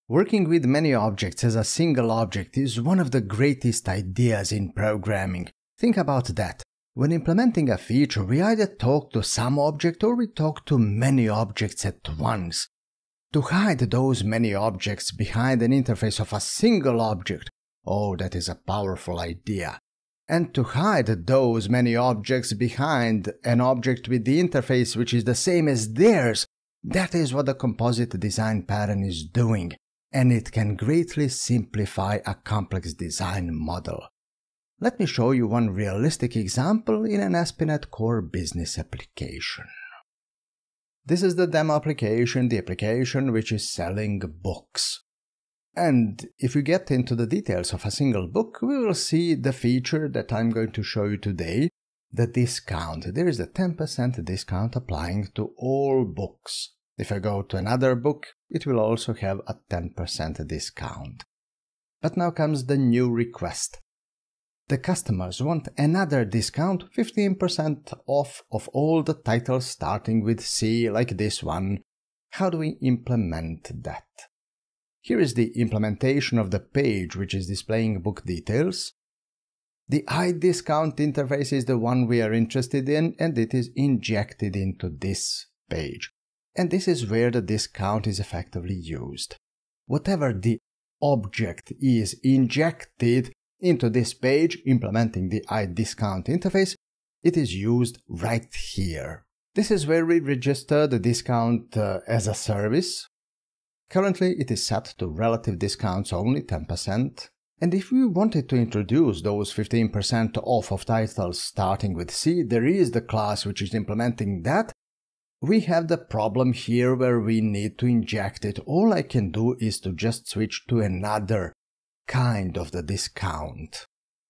Working with many objects as a single object is one of the greatest ideas in programming. Think about that. When implementing a feature, we either talk to some object or we talk to many objects at once. To hide those many objects behind an interface of a single object, oh, that is a powerful idea. And to hide those many objects behind an object with the interface which is the same as theirs, that is what the composite design pattern is doing, and it can greatly simplify a complex design model. Let me show you one realistic example in an ASP.NET Core business application. This is the demo application, the application which is selling books. And if we get into the details of a single book, we will see the feature that I'm going to show you today, the discount. There is a 10% discount applying to all books. If I go to another book, it will also have a 10% discount. But now comes the new request. The customers want another discount, 15% off of all the titles starting with C, like this one. How do we implement that? Here is the implementation of the page which is displaying book details. The iDiscount interface is the one we are interested in, and it is injected into this page. And this is where the discount is effectively used. Whatever the object is injected into this page implementing the iDiscount interface, it is used right here. This is where we register the discount as a service. Currently, it is set to relative discounts only, 10%. And if we wanted to introduce those 15% off of titles starting with C, there is the class which is implementing that. We have the problem here where we need to inject it. All I can do is to just switch to another kind of the discount.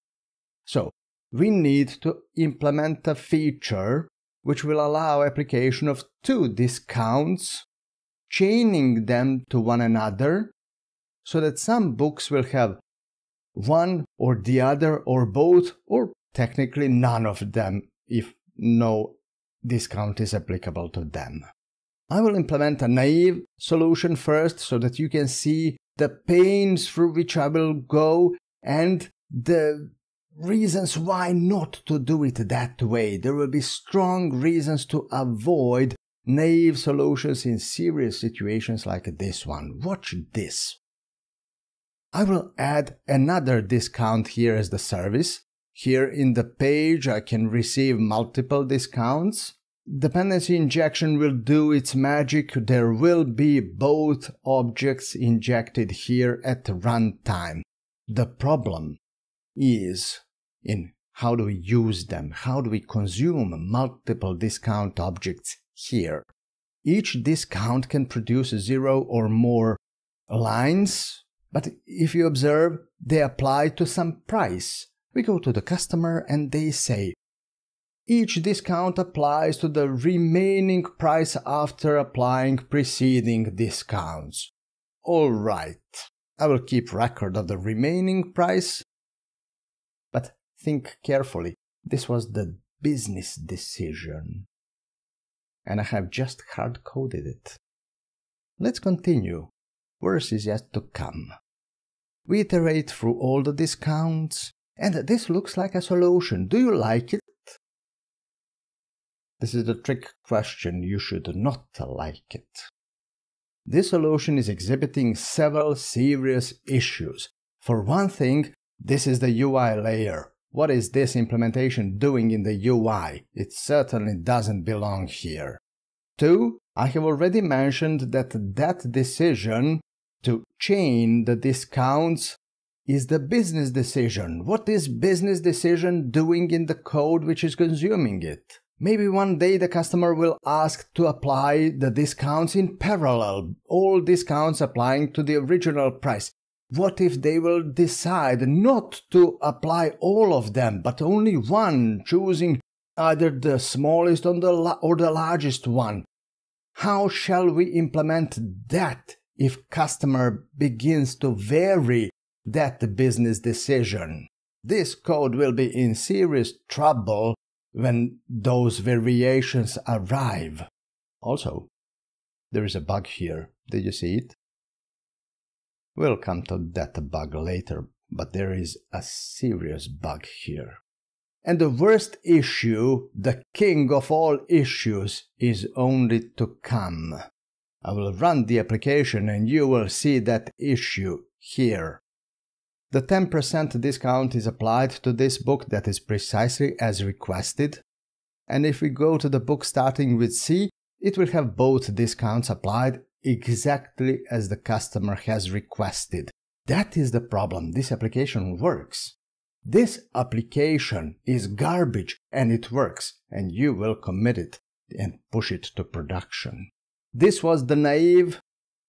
So, we need to implement a feature which will allow application of two discounts, chaining them to one another, so that some books will have one or the other or both, or technically none of them if no discount is applicable to them. I will implement a naive solution first so that you can see the pains through which I will go and the reasons why not to do it that way. There will be strong reasons to avoid naive solutions in serious situations like this one. Watch this. I will add another discount here as the service. Here in the page I can receive multiple discounts. Dependency injection will do its magic. There will be both objects injected here at runtime. The problem is in how do we use them? How do we consume multiple discount objects here? Each discount can produce 0 or more lines, but if you observe, they apply to some price. We go to the customer and they say, each discount applies to the remaining price after applying preceding discounts. All right, I will keep record of the remaining price, but think carefully. This was the business decision, and I have just hard-coded it. Let's continue. Worse is yet to come. We iterate through all the discounts, and this looks like a solution. Do you like it? This is the trick question. You should not like it. This solution is exhibiting several serious issues. For one thing, this is the UI layer. What is this implementation doing in the UI? It certainly doesn't belong here. 2. I have already mentioned that decision to chain the discounts is the business decision. What is business decision doing in the code which is consuming it? Maybe one day the customer will ask to apply the discounts in parallel, all discounts applying to the original price. What if they will decide not to apply all of them, but only one, choosing either the smallest or the largest one? How shall we implement that if customer begins to vary that business decision? This code will be in serious trouble when those variations arrive. Also, there is a bug here. Did you see it? We'll come to that bug later, but there is a serious bug here. And the worst issue, the king of all issues, is only to come. I will run the application and you will see that issue here. The 10% discount is applied to this book, that is precisely as requested. And if we go to the book starting with C, it will have both discounts applied exactly as the customer has requested. That is the problem. This application works. This application is garbage and it works, and you will commit it and push it to production. This was the naive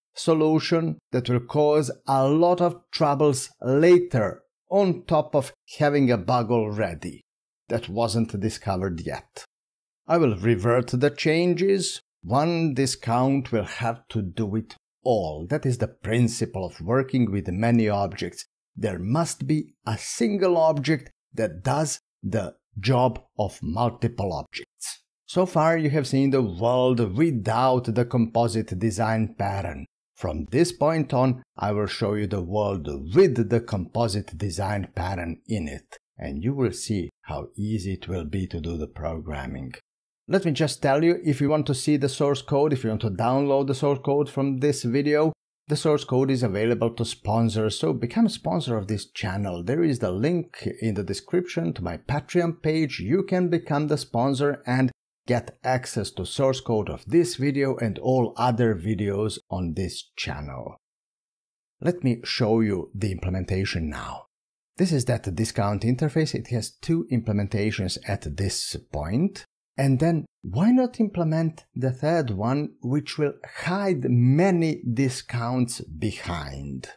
solution that will cause a lot of troubles later, on top of having a bug already that wasn't discovered yet. I will revert the changes. One discount will have to do it all. That is the principle of working with many objects. There must be a single object that does the job of multiple objects. So far you have seen the world without the composite design pattern. From this point on, I will show you the world with the composite design pattern in it, and you will see how easy it will be to do the programming. Let me just tell you, if you want to see the source code, if you want to download the source code from this video, the source code is available to sponsors, so become a sponsor of this channel. There is the link in the description to my Patreon page. You can become the sponsor and get access to source code of this video and all other videos on this channel. Let me show you the implementation now. This is that discount interface. It has two implementations at this point. And then why not implement the third one, which will hide many discounts behind?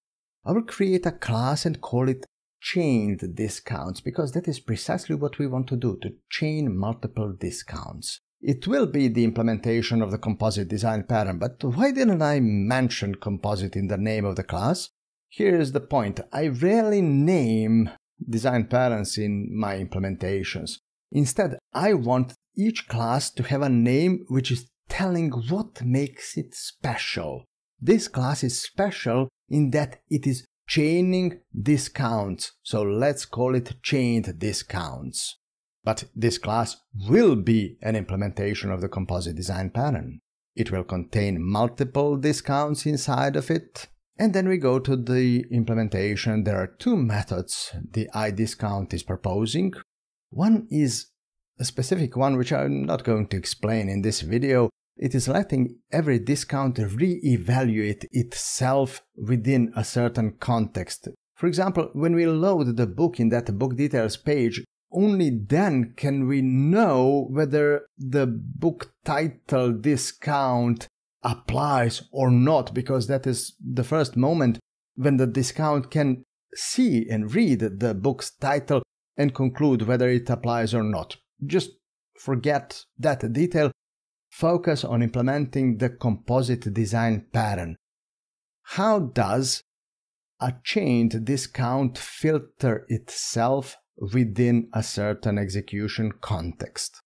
I will create a class and call it chained discounts, because that is precisely what we want to do, to chain multiple discounts. It will be the implementation of the composite design pattern, but why didn't I mention composite in the name of the class? Here's the point. I rarely name design patterns in my implementations. Instead, I want each class to have a name which is telling what makes it special. This class is special in that it is chaining discounts, so let's call it chained discounts. But this class will be an implementation of the composite design pattern. It will contain multiple discounts inside of it. And then we go to the implementation. There are two methods the iDiscount is proposing. One is a specific one which I'm not going to explain in this video. It is letting every discount re-evaluate itself within a certain context. For example, when we load the book in that book details page, only then can we know whether the book title discount applies or not, because that is the first moment when the discount can see and read the book's title and conclude whether it applies or not. Just forget that detail. Focus on implementing the composite design pattern. How does a chained discount filter itself within a certain execution context?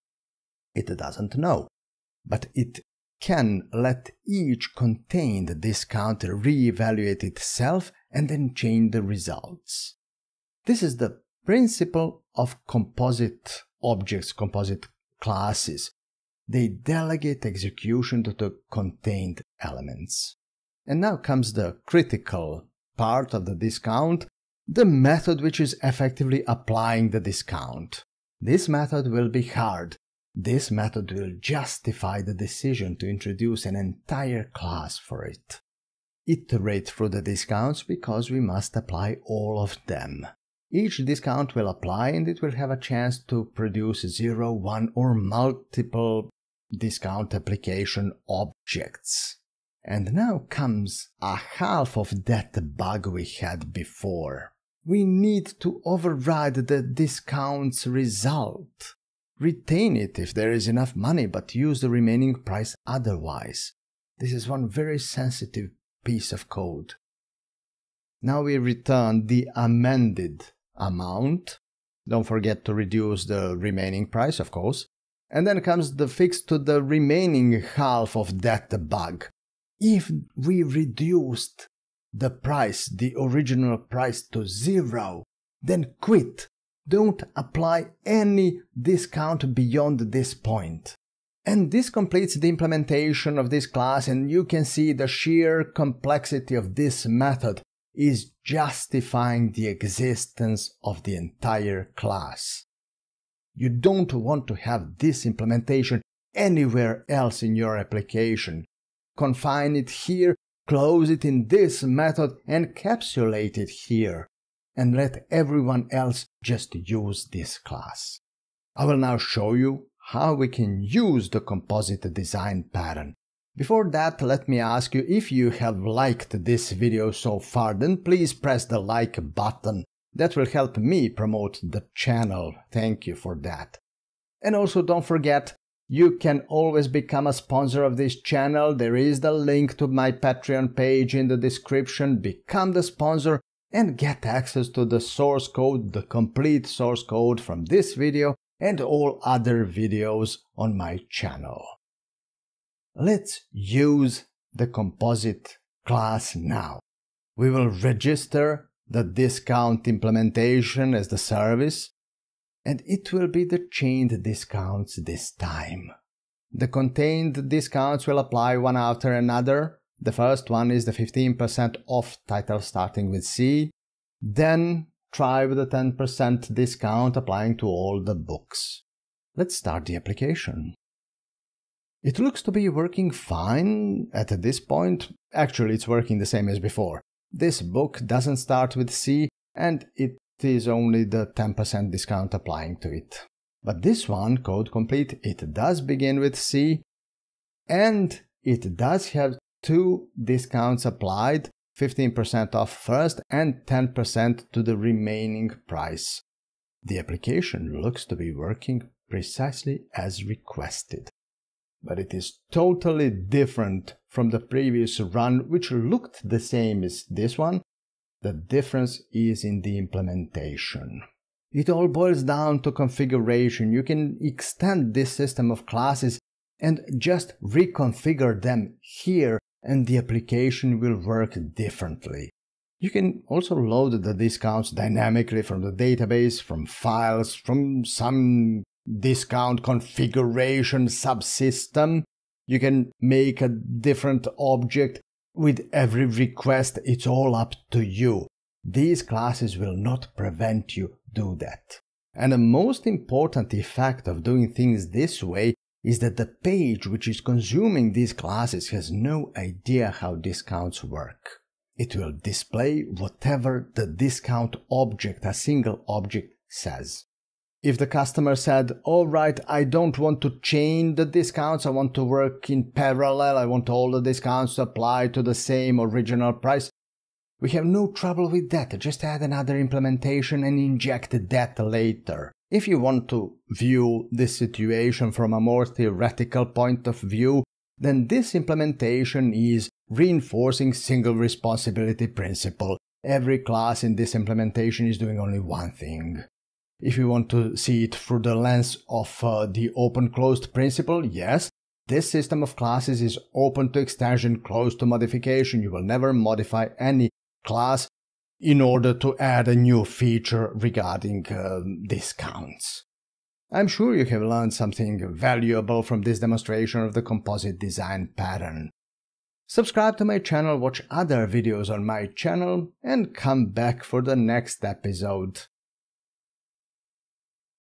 It doesn't know, but it can let each contained discount reevaluate itself and then chain the results. This is the principle of composite objects, composite classes. They delegate execution to the contained elements. And now comes the critical part of the discount, the method which is effectively applying the discount. This method will be hard. This method will justify the decision to introduce an entire class for it. Iterate through the discounts because we must apply all of them. Each discount will apply and it will have a chance to produce 0, 1 or multiple discount application objects. And now comes a half of that bug we had before. We need to override the discount's result. Retain it if there is enough money, but use the remaining price otherwise. This is one very sensitive piece of code. Now we return the amended amount. Don't forget to reduce the remaining price, of course. And then comes the fix to the remaining half of that bug. If we reduced the price, the original price, to 0. Then quit. Don't apply any discount beyond this point. And this completes the implementation of this class, and you can see the sheer complexity of this method is justifying the existence of the entire class. You don't want to have this implementation anywhere else in your application. Confine it here, close it in this method, encapsulate it here, and let everyone else just use this class. I will now show you how we can use the composite design pattern. Before that, let me ask you, if you have liked this video so far, then please press the like button. That will help me promote the channel. Thank you for that. And also don't forget, you can always become a sponsor of this channel. There is the link to my Patreon page in the description. Become the sponsor and get access to the source code, the complete source code from this video and all other videos on my channel. Let's use the composite class now. We will register the discount implementation as the service, and it will be the chained discounts this time. The contained discounts will apply one after another. The first one is the 15% off title starting with C. Then try with the 10% discount applying to all the books. Let's start the application. It looks to be working fine at this point. Actually, it's working the same as before. This book doesn't start with C, and it is only the 10% discount applying to it. But this one, Code Complete, it does begin with C, and it does have 2 discounts applied, 15% off first and 10% to the remaining price. The application looks to be working precisely as requested. But it is totally different from the previous run, which looked the same as this one. The difference is in the implementation. It all boils down to configuration. You can extend this system of classes and just reconfigure them here, and the application will work differently. You can also load the discounts dynamically from the database, from files, from some discount configuration subsystem. You can make a different object with every request. It's all up to you. These classes will not prevent you do that. And the most important effect of doing things this way is that the page which is consuming these classes has no idea how discounts work. It will display whatever the discount object, a single object, says. If the customer said, all right, I don't want to chain the discounts, I want to work in parallel, I want all the discounts to apply to the same original price, we have no trouble with that. Just add another implementation and inject that later. If you want to view this situation from a more theoretical point of view, then this implementation is reinforcing single responsibility principle. Every class in this implementation is doing only one thing. If you want to see it through the lens of the open-closed principle, yes, this system of classes is open to extension, closed to modification. You will never modify any class in order to add a new feature regarding discounts. I'm sure you have learned something valuable from this demonstration of the composite design pattern. Subscribe to my channel, watch other videos on my channel, and come back for the next episode.